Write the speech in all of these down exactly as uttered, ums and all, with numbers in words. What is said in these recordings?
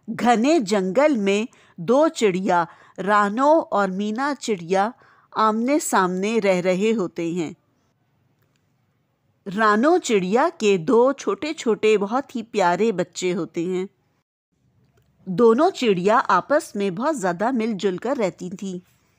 घने जंगल में दो चिड़िया रानो और मीना चिड़िया आमने सामने रह रहे होते हैं। रानो चिड़िया के दो छोटे छोटे बहुत ही प्यारे बच्चे होते हैं। दोनों चिड़िया आपस में बहुत ज्यादा मिलजुल कर रहती थीं।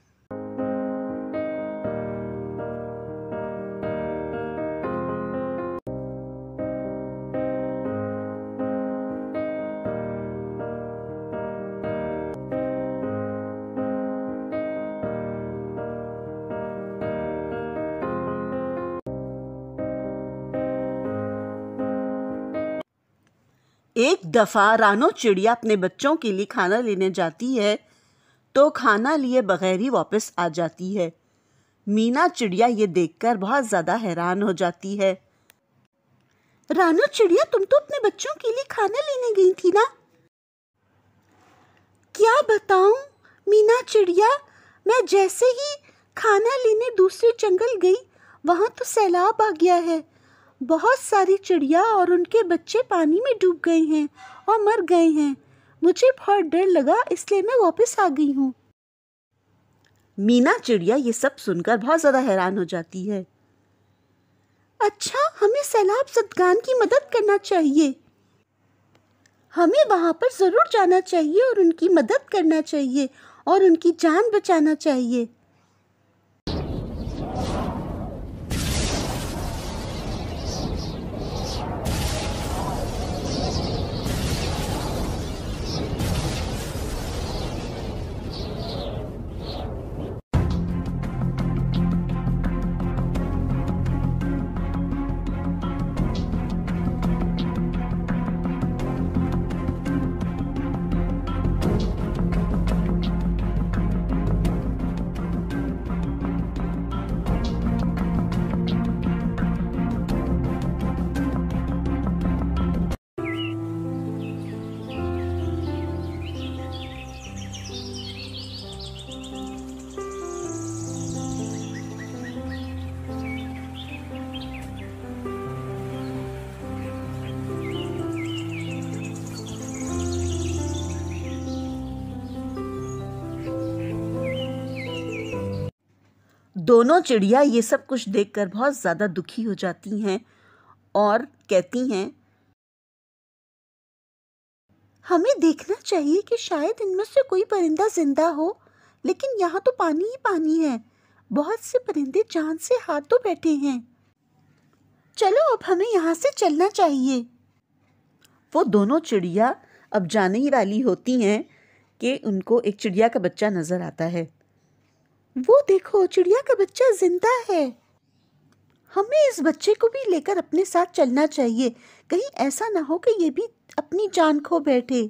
एक दफा रानो चिड़िया अपने बच्चों के लिए खाना लेने जाती है तो खाना लिए बगैर ही वापस आ जाती है। मीना चिड़िया ये देखकर बहुत ज्यादा हैरान हो जाती है। रानो चिड़िया, तुम तो अपने बच्चों के लिए खाना लेने गई थी ना? क्या बताऊं मीना चिड़िया, मैं जैसे ही खाना लेने दूसरे जंगल गई वहां तो सैलाब आ गया है। बहुत सारी चिड़िया और उनके बच्चे पानी में डूब गए हैं और मर गए हैं। मुझे बहुत डर लगा, इसलिए मैं वापस आ गई हूँ। मीना चिड़िया ये सब सुनकर बहुत ज्यादा हैरान हो जाती है। अच्छा, हमें सैलाब ज़दगान की मदद करना चाहिए। हमें वहां पर जरूर जाना चाहिए और उनकी मदद करना चाहिए और उनकी जान बचाना चाहिए। दोनों चिड़िया ये सब कुछ देखकर बहुत ज्यादा दुखी हो जाती हैं और कहती हैं, हमें देखना चाहिए कि शायद इनमें से कोई परिंदा जिंदा हो, लेकिन यहाँ तो पानी ही पानी है। बहुत से परिंदे जान से हाथ धो बैठे हैं। चलो अब हमें यहाँ से चलना चाहिए। वो दोनों चिड़िया अब जाने ही वाली होती हैं कि उनको एक चिड़िया का बच्चा नजर आता है। वो देखो, चिड़िया का बच्चा जिंदा है। हमें इस बच्चे को भी लेकर अपने साथ चलना चाहिए, कहीं ऐसा ना हो कि ये भी अपनी जान खो बैठे।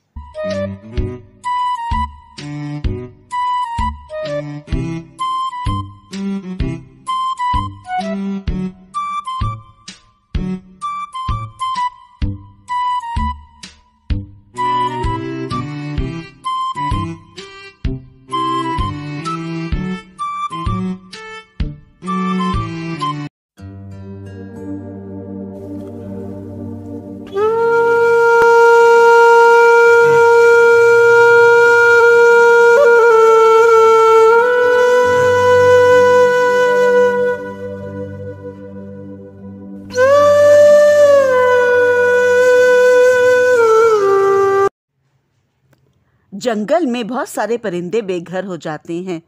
जंगल में बहुत सारे परिंदे बेघर हो जाते हैं।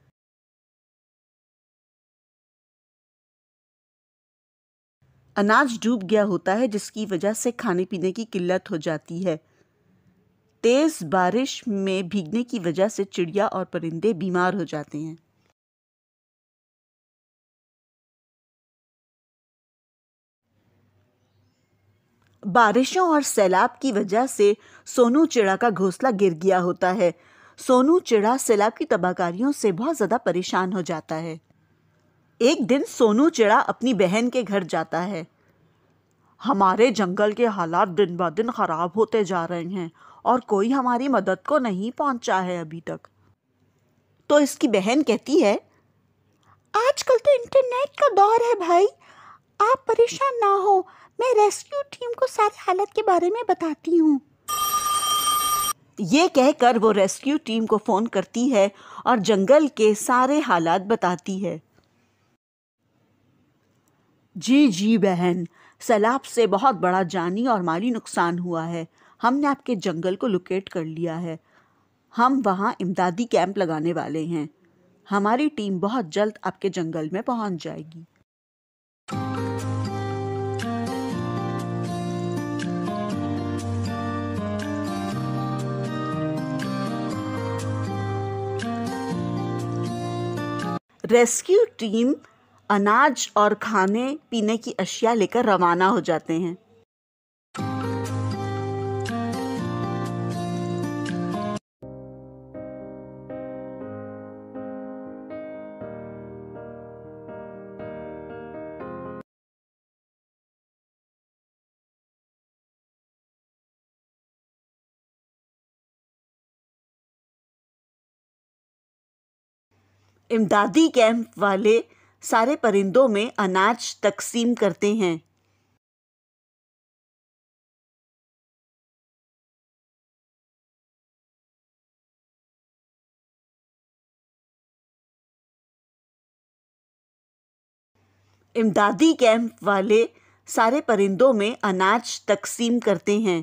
अनाज डूब गया होता है, जिसकी वजह से खाने पीने की किल्लत हो जाती है। तेज बारिश में भीगने की वजह से चिड़िया और परिंदे बीमार हो जाते हैं। बारिशों और सैलाब की वजह से सोनू चिड़ा का घोंसला गिर गया होता है। सोनू चिड़ा सैलाब की तबाहकारियों से बहुत ज्यादा परेशान हो जाता है। एक दिन सोनू चिड़ा अपनी बहन के घर जाता है। हमारे जंगल के हालात दिन ब दिन खराब होते जा रहे हैं और कोई हमारी मदद को नहीं पहुंचा है अभी तक। तो इसकी बहन कहती है, आजकल तो इंटरनेट का दौर है भाई, आप परेशान ना हो, मैं रेस्क्यू टीम को सारी हालत के बारे में बताती हूँ। ये कहकर वो रेस्क्यू टीम को फ़ोन करती है और जंगल के सारे हालात बताती है। जी जी बहन, सैलाब से बहुत बड़ा जानी और माली नुकसान हुआ है। हमने आपके जंगल को लोकेट कर लिया है। हम वहाँ इमदादी कैंप लगाने वाले हैं। हमारी टीम बहुत जल्द आपके जंगल में पहुँच जाएगी। रेस्क्यू टीम अनाज और खाने पीने की अशिया लेकर रवाना हो जाते हैं। इमदादी कैंप वाले सारे परिंदों में अनाज तकसीम करते हैं। इमदादी कैंप वाले सारे परिंदों में अनाज तकसीम करते हैं।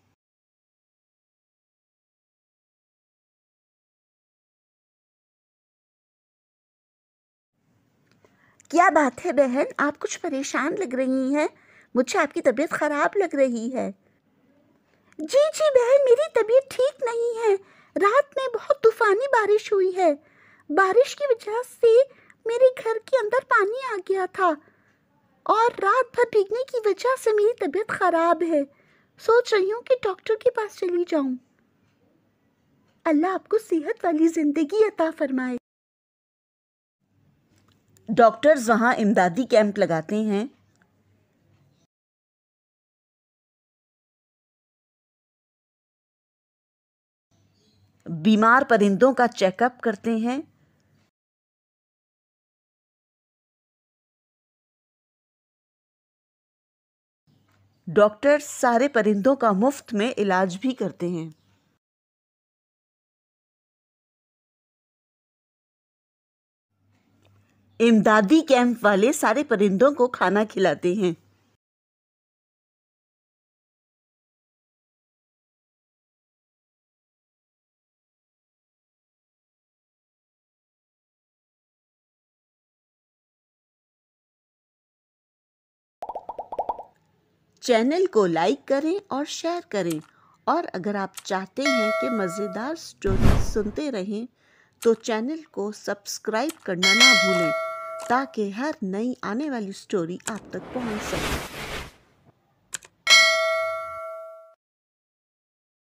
क्या बात है बहन, आप कुछ परेशान लग रही हैं। मुझे आपकी तबीयत ख़राब लग रही है। जी जी बहन, मेरी तबीयत ठीक नहीं है। रात में बहुत तूफ़ानी बारिश हुई है। बारिश की वजह से मेरे घर के अंदर पानी आ गया था और रात भर भीगने की वजह से मेरी तबीयत ख़राब है। सोच रही हूँ कि डॉक्टर के पास चली जाऊँ। अल्लाह आपको सेहत वाली ज़िंदगी अता फरमाए। डॉक्टर्स वहाँ इमदादी कैंप लगाते हैं। बीमार परिंदों का चेकअप करते हैं। डॉक्टर्स सारे परिंदों का मुफ्त में इलाज भी करते हैं। इमदादी कैंप वाले सारे परिंदों को खाना खिलाते हैं। चैनल को लाइक करें और शेयर करें, और अगर आप चाहते हैं कि मज़ेदार स्टोरी सुनते रहें तो चैनल को सब्सक्राइब करना ना भूलें, ताकि हर नई आने वाली स्टोरी आप तक पहुंच सके।